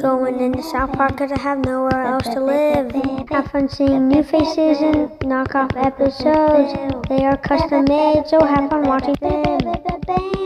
going into South Park 'cause I have nowhere else to live. Have fun seeing new faces and knockoff episodes. They are custom made, so have fun watching them.